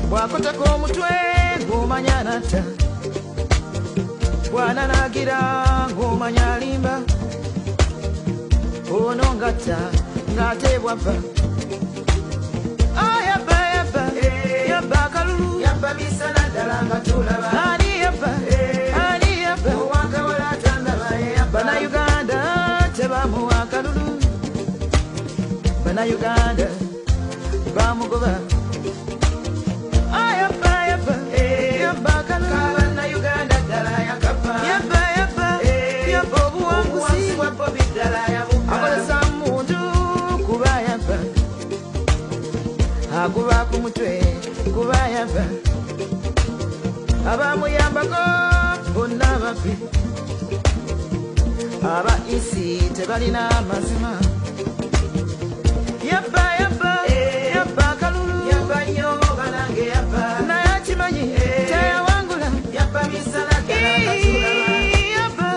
bwakotako omutwe ng'omanya natta, bwananagira ng'omanya alimba, ono ngatta ng'ate bwava. Yabba yabba yabba akalulu, yabba misana ddala nga tulaba. Ani yabba ani yabba owakawala atandaba yabba. Bannayuganda tebamuwa akalulu, Bannayuganda bamugoba. Yabba yabba yabba akalulu, Kabannayuganda ddala yakapa. Yabba yabba yabba obuwanguzi bwa Bobi ddala yabuka. Akozesa muntu kuba yabba, aguba ku mutwe kuba yabba. Abamuyambako bonna babbi, abaisi tebalina mazima. Yabba yabba yabba akalulu, yabba nnyo banange yabba. Naye akimanyi teyawangula, yabba misana ddala nga tulaba. Yabba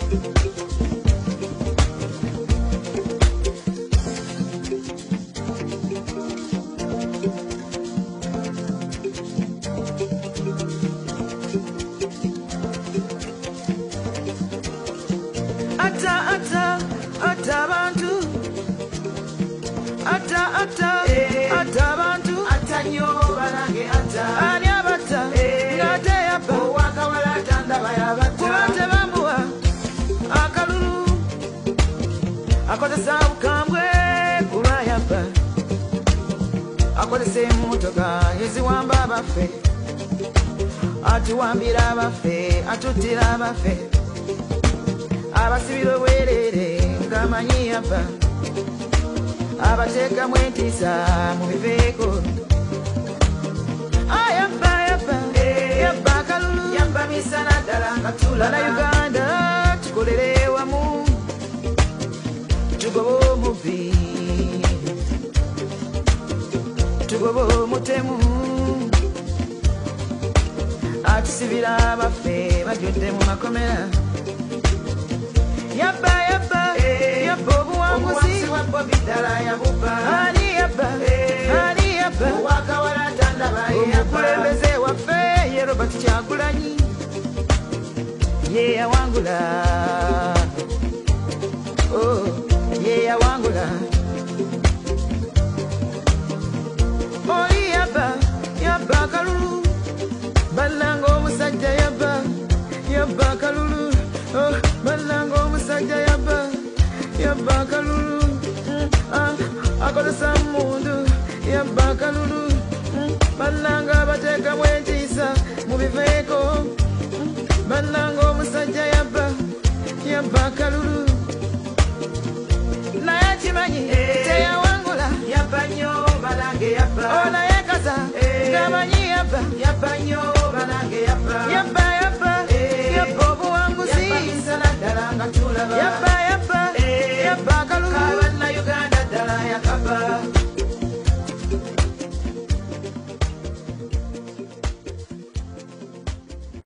atta abantu, atta abantu, atta nnyo banange atta. Ani abatta ng'ate yabba, owakawala atandaba yabatta. Kuba tebamuwa akalulu, akozesa bukambwe kuba yabba, akozesa emmotoka eziwamba abaffe, atuwambira abaffe, atuttira abaffe, abasibira obwerere ng'amanyi yabba, abateekamu entiisa mu biveeko. Yabba yabba yabba akalulu, yabba misana ddala nga tulaba. Bannayuganda tukolere wamu, tugobe omubbi, tugobe omutemu, atusibira abaffe bajjudde mu makomera. Yabba yabba yabba obuwanguzi bwa Bobi ddala yabuba. Ani yabba ani yabba owakawala atandaba yabba. Omukulembeze waffe ye Robert Kyagulanyi ye yawangula, ye yawangula. Oli yabba yabba akalulu, bannanga omusajja yabba yabba akalulu, bannanga omusajja yabba yabba akalulu. Akozesa mmundu yabba akalulu, bannanga abateekamu entiisa mu biveeko. Bannanga omusajja yabba yabba akalulu, naye akimanyi teyawangula. Yabba nnyo banange yabba, naye kasa ng'amanyi yabba, yabba nnyo banange yabba. Yabba yabba yabba obuwanguzi, yabba misana ddala nga tulaba.